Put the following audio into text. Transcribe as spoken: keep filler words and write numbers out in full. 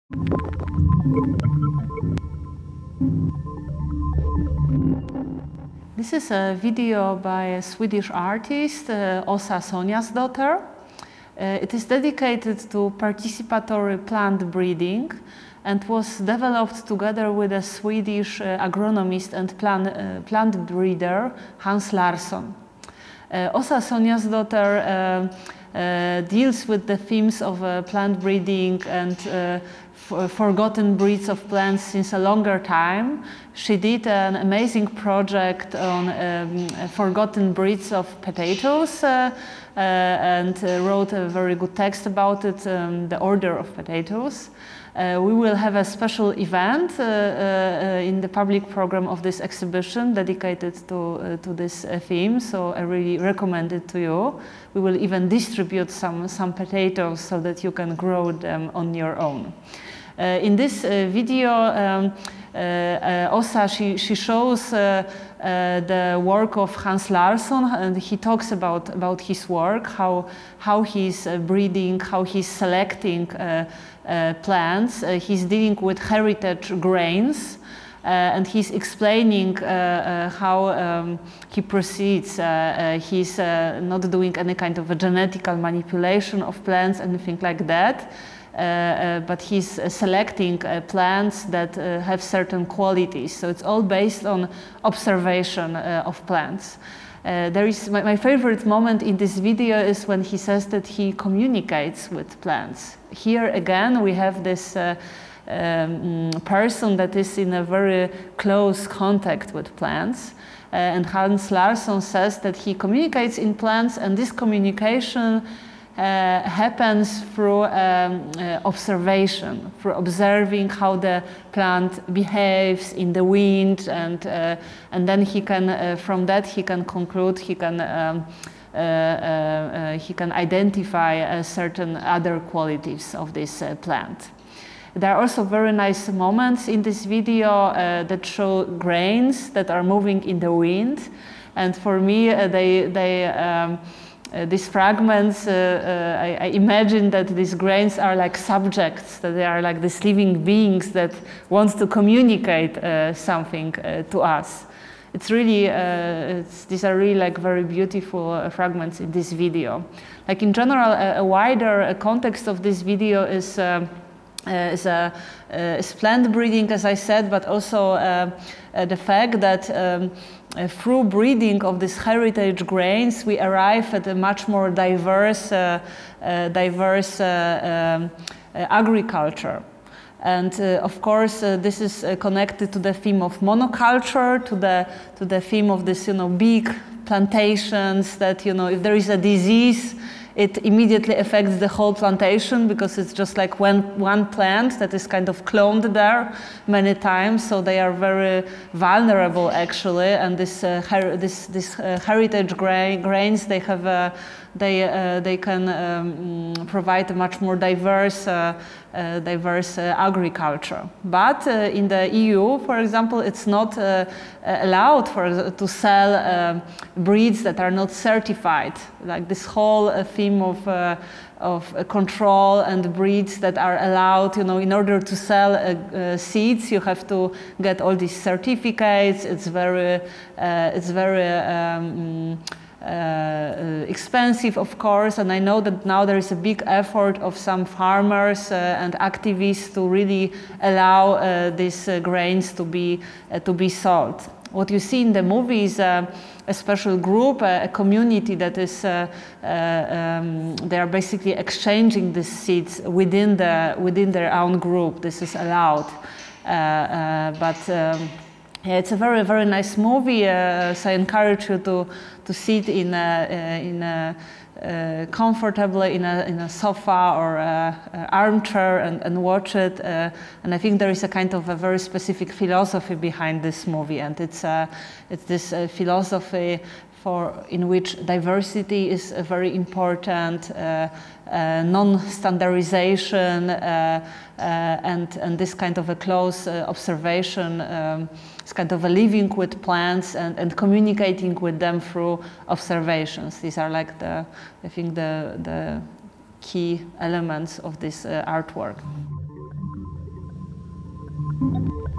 This is a video by a Swedish artist, uh, Åsa Sonjasdotter. Uh, it is dedicated to participatory plant breeding and was developed together with a Swedish uh, agronomist and plant, uh, plant breeder, Hans Larsson. Uh, Åsa Sonjasdotter uh, uh, deals with the themes of uh, plant breeding and uh, forgotten breeds of plants since a longer time. She did an amazing project on um, forgotten breeds of potatoes uh, uh, and uh, wrote a very good text about it, um, the order of potatoes. Uh, we will have a special event uh, uh, in the public program of this exhibition dedicated to, uh, to this uh, theme, so I really recommend it to you. We will even distribute some, some potatoes so that you can grow them on your own. Uh, in this uh, video, um, uh, uh, Åsa, she, she shows uh, uh, the work of Hans Larsson, and he talks about, about his work, how, how he's uh, breeding, how he's selecting uh, uh, plants. Uh, he's dealing with heritage grains, uh, and he's explaining uh, uh, how um, he proceeds. Uh, uh, he's uh, not doing any kind of a genetical manipulation of plants, anything like that. Uh, uh, but he's uh, selecting uh, plants that uh, have certain qualities. So it's all based on observation uh, of plants. Uh, there is my, my favorite moment in this video is when he says that he communicates with plants. Here again we have this uh, um, person that is in a very close contact with plants. Uh, and Hans Larsson says that he communicates in plants, and this communication Uh, happens through um, uh, observation, through observing how the plant behaves in the wind, and uh, and then he can, uh, from that he can conclude, he can um, uh, uh, uh, he can identify uh, certain other qualities of this uh, plant. There are also very nice moments in this video uh, that show grains that are moving in the wind, and for me uh, they they. Um, Uh, these fragments, uh, uh, I, I imagine that these grains are like subjects, that they are like these living beings that want to communicate uh, something uh, to us. It's really, uh, it's, these are really like very beautiful uh, fragments in this video. Like in general, a, a wider uh, context of this video is uh, Uh, is, a, uh, is plant breeding, as I said, but also uh, uh, the fact that um, uh, through breeding of these heritage grains, we arrive at a much more diverse, uh, uh, diverse uh, um, uh, agriculture. And uh, of course, uh, this is uh, connected to the theme of monoculture, to the to the theme of this, you know, big plantations. That, you know, if there is a disease, it immediately affects the whole plantation, because it's just like one, one plant that is kind of cloned there many times, so they are very vulnerable actually. And this uh, her this this uh, heritage gra grains, they have a, they uh, they can um, provide a much more diverse uh, uh, diverse uh, agriculture. But uh, in the E U, for example, it's not uh, allowed for to sell uh, breeds that are not certified. Like this whole uh, theme of uh, of uh, control and breeds that are allowed, you know, in order to sell uh, uh, seeds, you have to get all these certificates. It's very, uh, it's very um, uh, expensive, of course. And I know that now there is a big effort of some farmers uh, and activists to really allow uh, these uh, grains to be uh, to be sold. What you see in the movie is uh, a special group, a, a community that is, uh, uh, um, they are basically exchanging these seeds within, the, within their own group. This is allowed. Uh, uh, but um, yeah, it's a very, very nice movie, uh, so I encourage you to, to sit in a, uh, in a Uh, comfortably in a, in a sofa or a, a armchair and, and watch it. Uh, and I think there is a kind of a very specific philosophy behind this movie, and it's, uh, it's this uh, philosophy for, in which diversity is a very important, uh, uh, non-standardization, uh, uh, and, and this kind of a close uh, observation. Um, It's kind of a living with plants and, and communicating with them through observations. These are like the, I think, the, the key elements of this uh, artwork. you.